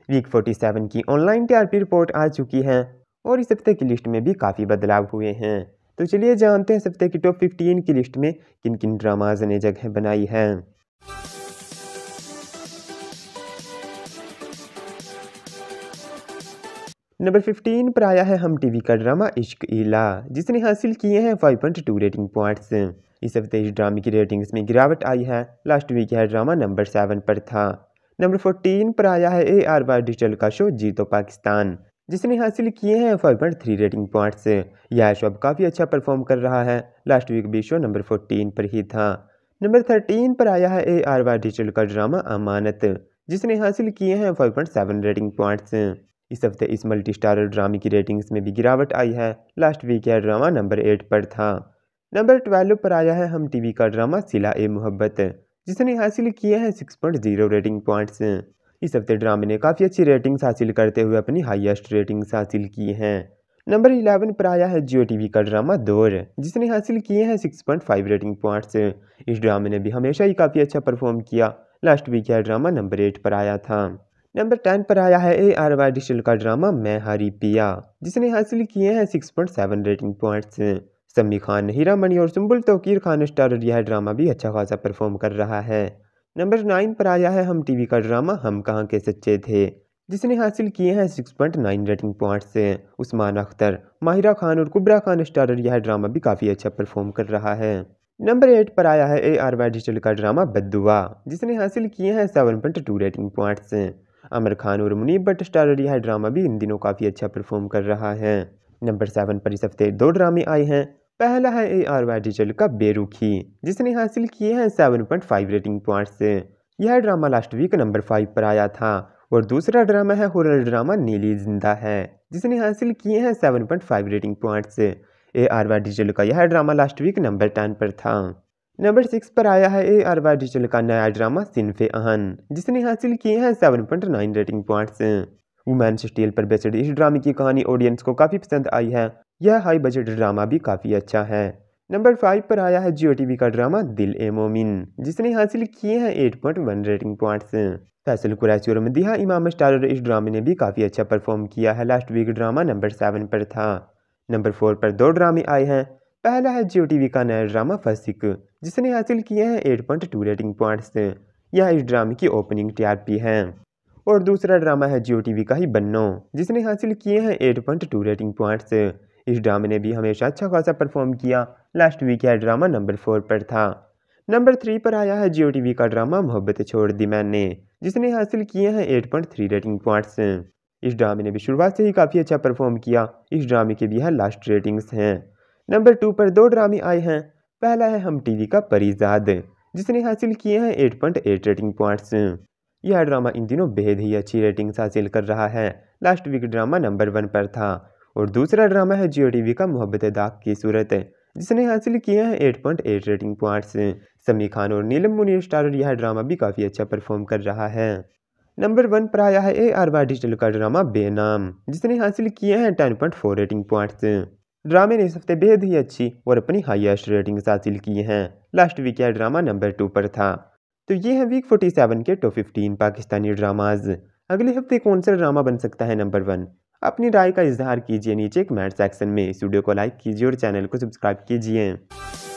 Week 47 की online TRP report आ चुकी है और इस हफ्ते की लिस्ट में भी काफ़ी बदलाव हुए हैं। तो चलिए जानते हैं इस हफ्ते की टॉप 15 की लिस्ट में किन किन ड्रामाज ने जगह बनाई है। नंबर 15 पर आया है हम टीवी का ड्रामा इश्क इला, जिसने हासिल किए हैं 5.2 रेटिंग पॉइंट्स। इस हफ्ते इस ड्रामे की रेटिंग्स में गिरावट आई है। लास्ट वीक यह ड्रामा नंबर 7 पर था। नंबर 14 पर आया है ARY डिजिटल का शो जी तो पाकिस्तान, जिसने हासिल किए हैं 5.3 रेटिंग पॉइंट्स। यह शो अब काफ़ी अच्छा परफॉर्म कर रहा है। लास्ट वीक भी शो नंबर 14 पर ही था। नंबर 13 पर आया है ARY डिजिटल का ड्रामा अमानत, जिसने हासिल किए हैं 5.7 रेटिंग पॉइंट्स। इस हफ्ते इस मल्टी स्टारर ड्रामे की रेटिंग्स में भी गिरावट आई है। लास्ट वीक यह ड्रामा नंबर 8 पर था। नंबर 12 पर आया है हम टीवी का ड्रामा सिला ए मोहब्बत, जिसने हासिल किए हैं 6.0 रेटिंग पॉइंट्स। इस हफ्ते ड्रामे ने काफ़ी अच्छी रेटिंग्स हासिल करते हुए अपनी हाईएस्ट रेटिंग्स हासिल की हैं। नंबर 11 पर आया है जियो टीवी का ड्रामा दौर, जिसने हासिल किए हैं 6.5 रेटिंग पॉइंट्स। इस ड्रामे ने भी हमेशा ही काफ़ी अच्छा परफॉर्म किया। लास्ट वीक यह ड्रामा नंबर 8 पर आया था। नंबर 10 पर आया है ARY डिजिटल का ड्रामा मैं हारी पिया, जिसने हासिल किए हैं 6.7 रेटिंग पॉइंट्स। समी खान, हीरा मनी और सुंबुल तौकीर खान स्टारर यह ड्रामा भी अच्छा खासा परफॉर्म कर रहा है। नंबर 9 पर आया है हम टीवी का ड्रामा हम कहाँ के सच्चे थे, जिसने हासिल किए हैं 6.9 रेटिंग पॉइंट्स। उस्मान अख्तर, माहिरा खान और कुबरा खान स्टारर यह ड्रामा भी काफ़ी अच्छा परफॉर्म कर रहा है। नंबर 8 पर आया है ARY डिजिटल का ड्रामा बद्दुआ, जिसने हासिल किए हैं 7.2 रेटिंग पॉइंट्स। आमिर खान और मुनीब भट्ट स्टारर यह ड्रामा भी इन दिनों काफ़ी अच्छा परफॉर्म कर रहा है। नंबर 7 पर इस हफ्ते 2 ड्रामे आए हैं। पहला है ARY डिजिटल का बेरुखी, जिसने हासिल किए हैं 7.5 रेटिंग पॉइंट्स। यह ड्रामा लास्ट वीक नंबर 5 पर आया था। और दूसरा ड्रामा है हॉरर ड्रामा नीली जिंदा है, जिसने हासिल किए हैं 7.5 रेटिंग पॉइंट्स। ARY डिजिटल का यह ड्रामा लास्ट वीक नंबर 10 पर था। नंबर 6 पर आया है ARY डिजिटल का नया ड्रामा सिनफे अहन, जिसने हासिल किए हैं 7.9 रेटिंग पॉइंट्स। वुमेन्स स्टील पर बेस्ड इस ड्रामे की कहानी ऑडियंस को काफ़ी पसंद आई है। यह हाई बजट ड्रामा भी काफ़ी अच्छा है। नंबर 5 पर आया है जियो टीवी का ड्रामा दिल ए मोमिन, जिसने हासिल किए हैं 8.1 रेटिंग पॉइंट्स। फैसल कुरैशी और मदीहा इमाम स्टारर इस ड्रामे ने भी काफ़ी अच्छा परफॉर्म किया है। लास्ट वीक ड्रामा नंबर 7 पर था। नंबर 4 पर 2 ड्रामे आए हैं। पहला है जियो टीवी का नया ड्रामा फसिक, जिसने हासिल किए हैं 8.2 रेटिंग पॉइंट्स। यह इस ड्रामे की ओपनिंग TRP है। और दूसरा ड्रामा है जियो टीवी का ही बन्नो, जिसने हासिल किए हैं 8.2 रेटिंग पॉइंट्स। इस ड्रामे ने भी हमेशा अच्छा खासा परफॉर्म किया। लास्ट वीक यह ड्रामा नंबर 4 पर था। नंबर 3 पर आया है जियो टीवी का ड्रामा मोहब्बत छोड़ दी मैंने, जिसने हासिल किए हैं 8.3 रेटिंग पॉइंट्स। इस ड्रामे ने भी शुरुआत से ही काफ़ी अच्छा परफॉर्म किया। इस ड्रामे के भी यह लास्ट रेटिंग्स हैं। नंबर 2 पर 2 ड्रामे आए हैं। पहला है हम टीवी का परिजाद, जिसने हासिल किए हैं 8.8 रेटिंग पॉइंट्स। यह ड्रामा इन दिनों बेहद ही अच्छी रेटिंग्स हासिल कर रहा है। लास्ट वीक ड्रामा नंबर 1 पर था। और दूसरा ड्रामा है जियो टीवी का मोहब्बत दाग की सूरत, जिसने हासिल किए हैं 8.8 रेटिंग पॉइंट्स। समी खान और नीलम मुनीर स्टारर यह ड्रामा भी काफ़ी अच्छा परफॉर्म कर रहा है। नंबर 1 पर आया है ARY डिजिटल का ड्रामा बेनाम, जिसने हासिल किए हैं 10.4 रेटिंग पॉइंट्स। ड्रामे ने इस हफ्ते बेहद ही अच्छी और अपनी हाईएस्ट रेटिंग्स हासिल की हैं। लास्ट वीक यह ड्रामा नंबर 2 पर था। तो ये है वीक 47 के टॉप 15 पाकिस्तानी ड्रामाज। अगले हफ्ते कौन सा ड्रामा बन सकता है नंबर 1? अपनी राय का इजहार कीजिए नीचे कमेंट सेक्शन में। इस वीडियो को लाइक कीजिए और चैनल को सब्सक्राइब कीजिए।